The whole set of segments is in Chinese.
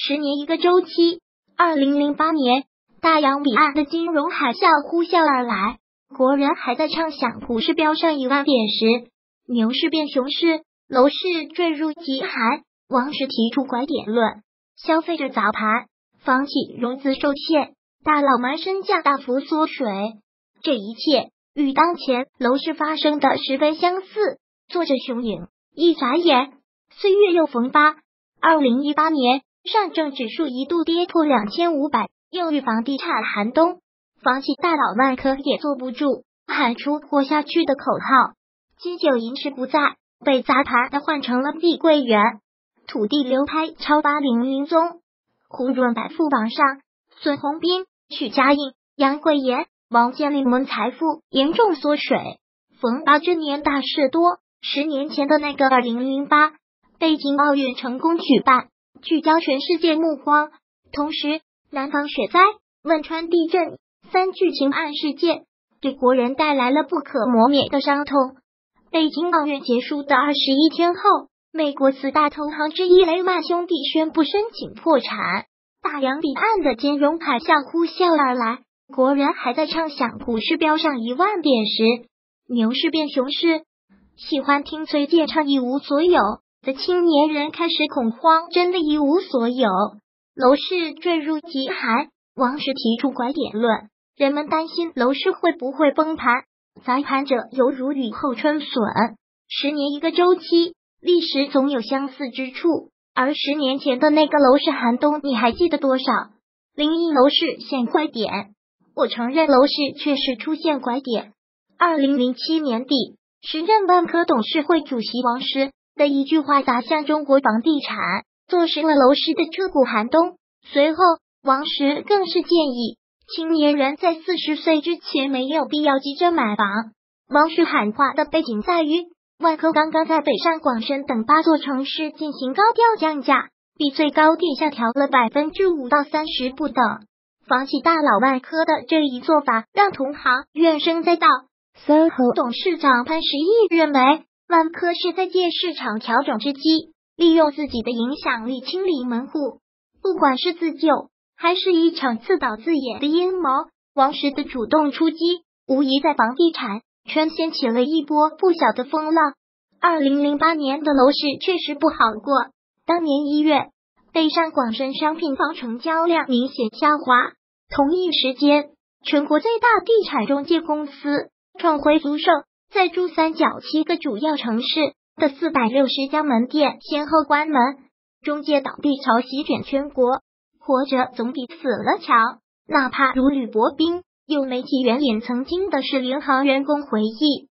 10年一个周期。2008年，大洋彼岸的金融海啸呼啸而来，国人还在畅想股市飙上1万点时，牛市变熊市，楼市坠入极海。王石提出拐点论，消费者砸盘，房企融资受限，大佬们身价大幅缩水。这一切与当前楼市发生的十分相似。作者熊影，一眨眼，岁月又逢八。2018年，上证指数一度跌破2500，又遇房地产寒冬，房企大佬万科也坐不住，喊出活下去的口号。金九银十不在，被砸盘的换成了碧桂园，土地流拍超800宗。胡润百富榜上，孙宏斌、许家印、杨贵妍、王健林们财富严重缩水。逢八这年大事多，10年前的那个2008北京奥运成功举办，聚焦全世界目光。同时，南方雪灾、汶川地震3巨情案事件给国人带来了不可磨灭的伤痛。北京奥运结束的21天后，美国4大投行之一雷曼兄弟宣布申请破产。大洋彼岸的金融海啸呼啸而来，国人还在畅想股市飙上1万点时，牛市变熊市。喜欢听崔健唱一无所有的青年人开始恐慌，真的一无所有。楼市坠入极海，王石提出拐点论，人们担心楼市会不会崩盘，砸盘者犹如雨后春笋。10年一个周期，历史总有相似之处，而10年前的那个楼市寒冬，你还记得多少？01楼市现拐点，我承认楼市确实出现拐点。2007年底，时任万科董事会主席王石的一句话砸向中国房地产，坐实了楼市的彻骨寒冬。随后，王石更是建议青年人在40岁之前没有必要急着买房。王石喊话的背景在于，万科刚刚在北上广深等8座城市进行高调降价，比最高点下调了5%到30%不等。房企大佬万科的这一做法让同行怨声载道。SOHO 董事长潘石屹认为，万科是在借市场调整之机，利用自己的影响力清理门户。不管是自救，还是一场自导自演的阴谋，王石的主动出击，无疑在房地产圈掀起了一波不小的风浪。2008年的楼市确实不好过，当年1月，北上广深商品房成交量明显下滑。同一时间，全国最大地产中介公司创辉租售在珠三角7个主要城市的460家门店先后关门，中介倒闭潮席卷全国，活着总比死了强。哪怕如履薄冰，有媒体援引曾经的世联行员工回忆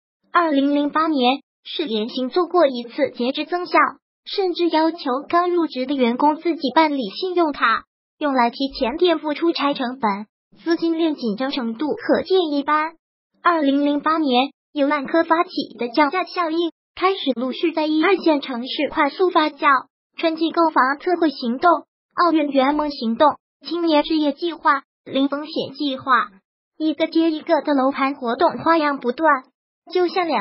，2008年世联行做过一次截肢增效，甚至要求刚入职的员工自己办理信用卡，用来提前垫付出差成本，资金链紧张程度可见一斑。2008年，由万科发起的降价效应开始陆续在1、2线城市快速发酵。春季购房特惠行动、奥运圆梦行动、青年置业计划、零风险计划，一个接一个的楼盘活动花样不断。就像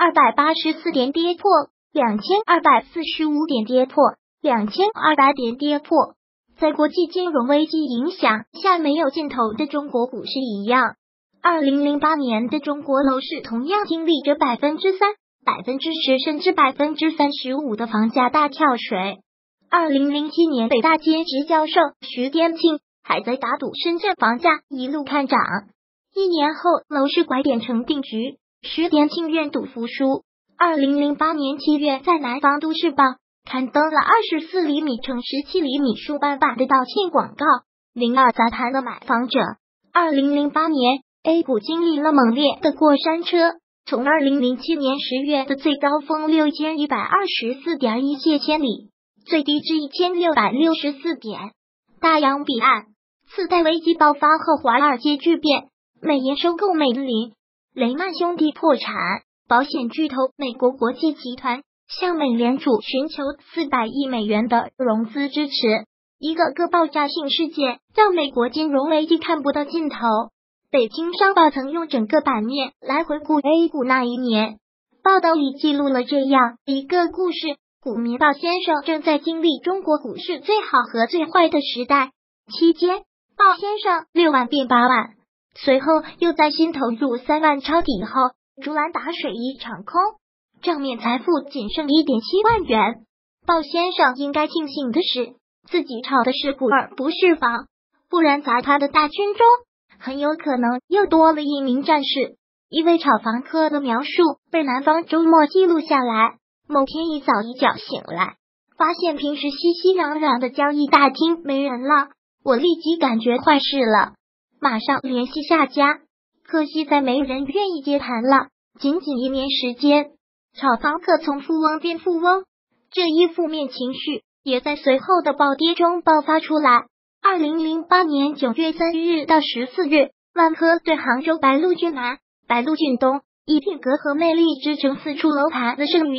2284点跌破、2245点跌破、2200点跌破，在国际金融危机影响下没有尽头的中国股市一样。2008年的中国楼市同样经历着3%、10%甚至35%的房价大跳水。2007年，北大兼职教授徐颠庆还在打赌深圳房价一路看涨。1年后，楼市拐点成定局，徐颠庆愿赌服输。2008年7月，在南方都市报刊登了24厘米乘17厘米竖半版的道歉广告，02砸盘的买房者。2008年，A 股经历了猛烈的过山车，从2007年10月的最高峰6124.1泻千里，最低至1664点。大洋彼岸，次贷危机爆发后，华尔街巨变，美银收购美林，雷曼兄弟破产，保险巨头美国国际集团向美联储寻求400亿美元的融资支持。一个个爆炸性事件让美国金融危机看不到尽头。北京商报曾用整个版面来回顾 A 股那一年，报道里记录了这样一个故事： 股民鲍先生正在经历中国股市最好和最坏的时代。期间，鲍先生6万变8万，随后又在新投入3万抄底后，竹篮打水一场空，账面财富仅剩1.7万元。鲍先生应该庆幸的是，自己炒的是股而不是房，不然砸他的大军中，很有可能又多了一名战士。一位炒房客的描述被南方周末记录下来。某天一早一觉醒来，发现平时熙熙攘攘的交易大厅没人了，我立即感觉坏事了，马上联系下家，可惜再没人愿意接盘了。仅仅1年时间，炒房客从富翁变富翁，这一负面情绪也在随后的暴跌中爆发出来。2008年9月3日到14日，万科对杭州白鹿郡南、白鹿郡东以品格和魅力之城4处楼盘的剩余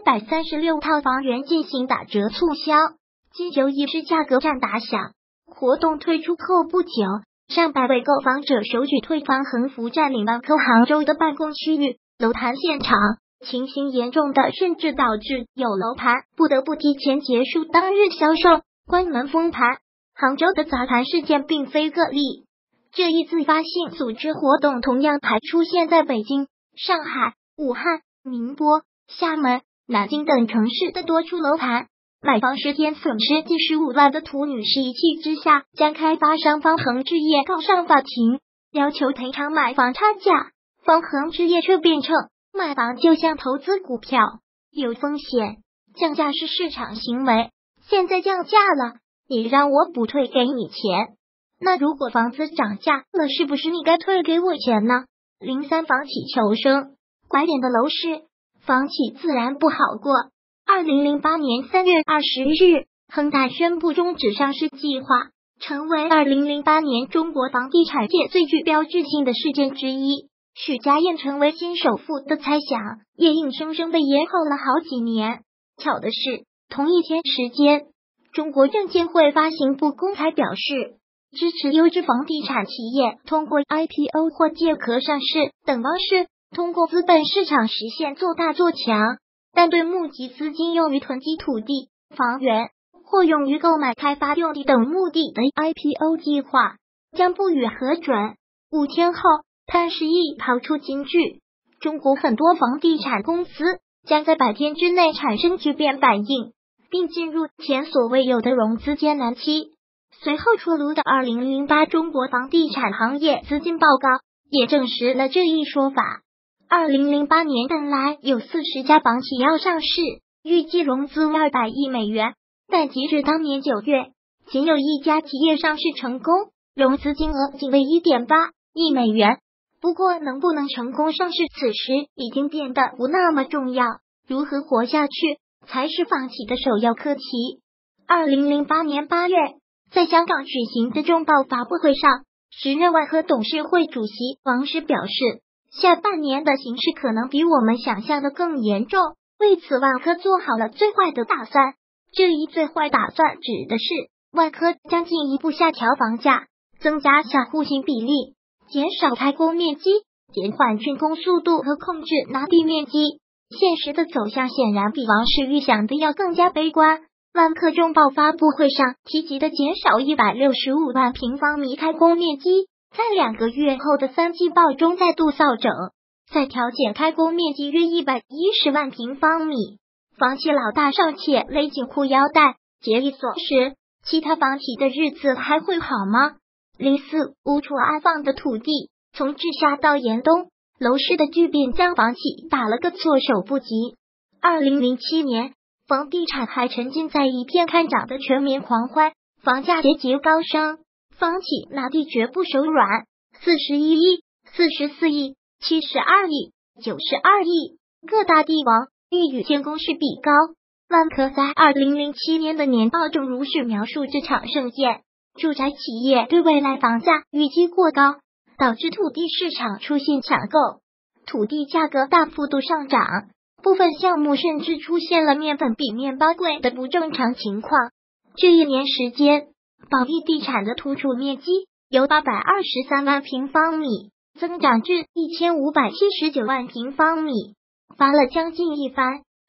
436套房源进行打折促销，金九一是价格战打响。活动推出后不久，上百位购房者手举退房横幅占领万科杭州的办公区域、楼盘现场，情形严重的甚至导致有楼盘不得不提前结束当日销售，关门封盘。杭州的砸盘事件并非个例，这一自发性组织活动同样还出现在北京、上海、武汉、宁波、厦门、南京等城市的多处楼盘。买房10天损失近15万的涂女士一气之下，将开发商方恒置业告上法庭，要求赔偿买房差价。方恒置业却辩称，买房就像投资股票，有风险，降价是市场行为，现在降价了，你让我补退给你钱，那如果房子涨价了，是不是你该退给我钱呢？03房企求生，拐点的楼市，房企自然不好过。2008年3月20日，恒大宣布终止上市计划，成为2008年中国房地产界最具标志性的事件之一。许家印成为新首富的猜想，也硬生生被延后了好几年。巧的是，同一天时间，中国证监会发行部公开表示，支持优质房地产企业通过 IPO 或借壳上市等方式，通过资本市场实现做大做强，但对募集资金用于囤积土地、房源或用于购买开发用地等目的的 IPO 计划将不予核准。5天后，潘石屹抛出金句：中国很多房地产公司将在100天之内产生巨变反应，并进入前所未有的融资艰难期。随后出炉的2008中国房地产行业资金报告也证实了这一说法。2008年本来有40家房企要上市，预计融资200亿美元，但截至当年9月，仅有1家企业上市成功，融资金额仅为 1.8 亿美元。不过能不能成功上市，此时已经变得不那么重要，如何活下去才是房企的首要课题。2008年8月，在香港举行的中报发布会上，时任万科董事会主席王石表示，下半年的形势可能比我们想象的更严重，为此万科做好了最坏的打算。这一最坏打算指的是万科将进一步下调房价，增加小户型比例，减少开工面积，减缓竣工速度和控制拿地面积。现实的走向显然比王石预想的要更加悲观。万科中报发布会上提及的减少165万平方米开工面积，在2个月后的3季报中再度扫整，再调减开工面积约110万平方米。房企老大尚且勒紧裤腰带，节衣缩食，其他房企的日子还会好吗？04无处安放的土地，从治夏到严冬，楼市的巨变将房企打了个措手不及。2007年，房地产还沉浸在一片看涨的全民狂欢，房价节节高升，房企拿地绝不手软，41亿、44亿、72亿、92亿，各大地王欲与建功势比高。万科在2007年的年报中如是描述这场盛宴：住宅企业对未来房价预期过高，导致土地市场出现抢购，土地价格大幅度上涨，部分项目甚至出现了面粉比面包贵的不正常情况。这1年时间，保利地产的土储面积由823万平方米增长至1579万平方米，翻了将近一番。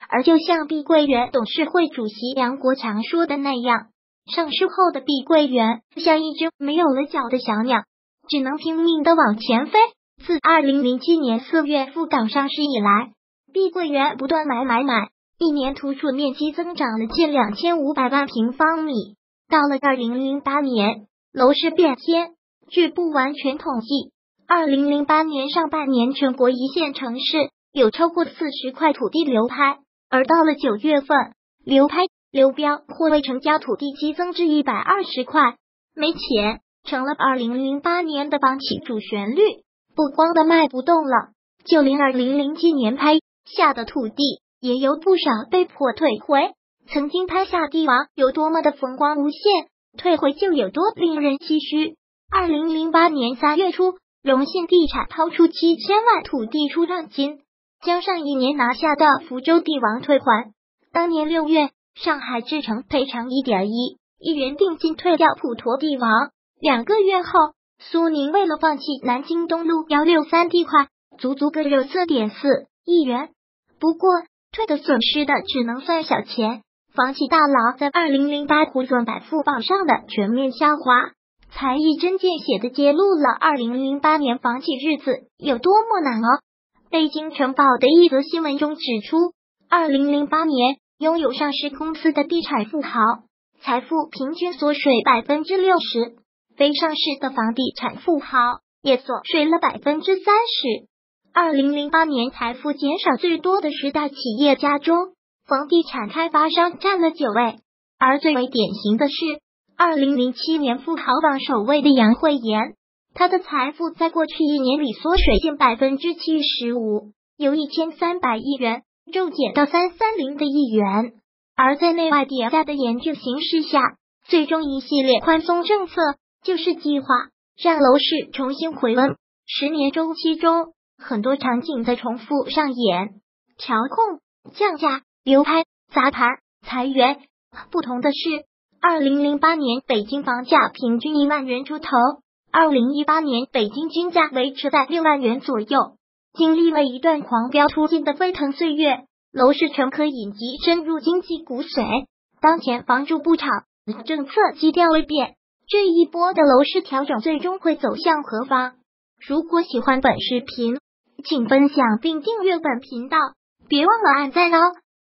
而就像碧桂园董事会主席杨国强说的那样，上市后的碧桂园像一只没有了脚的小鸟，只能拼命的往前飞。自2007年4月赴港上市以来，碧桂园不断买，一年土储面积增长了近2500万平方米。到了2008年，楼市变天。据不完全统计，2008年上半年全国一线城市有超过40块土地流拍，而到了9月份，流拍、流标或未成交土地激增至120块，没钱成了2008年的房企主旋律。不光的卖不动了，就连2007年拍下的土地也有不少被迫退回。曾经拍下帝王有多么的风光无限，退回就有多令人唏嘘。2008年3月初，荣信地产掏出7000万土地出让金，将上一年拿下的福州帝王退还。当年6月，上海制城赔偿1.1亿元定金退掉普陀帝王。2个月后，苏宁为了放弃南京东路163地块，足各有4.4亿元。不过，退的损失的只能算小钱。房企大佬在2008胡润百富榜上的全面下滑，才一针见血地揭露了2008年房企日子有多么难熬。北京晨报的一则新闻中指出，2008年拥有上市公司的地产富豪财富平均缩水 60%， 非上市的房地产富豪也缩水了 30%。2008年财富减少最多的10大企业家中，房地产开发商占了9位，而最为典型的是2007年富豪榜首位的杨惠妍，他的财富在过去一年里缩水近 75%， 由1300亿元骤减到330的亿元。而在内外叠加的严峻形势下，最终一系列宽松政策救市计划让楼市重新回温。10年周期中，很多场景在重复上演，调控、降价、流拍、砸盘、裁员。不同的是，2008年北京房价平均1万元出头，2018年北京均价维持在6万元左右。经历了一段狂飙突进的飞腾岁月，楼市全可引击深入经济骨髓。当前房住不炒政策基调未变，这一波的楼市调整最终会走向何方？如果喜欢本视频，请分享并订阅本频道，别忘了按赞哦。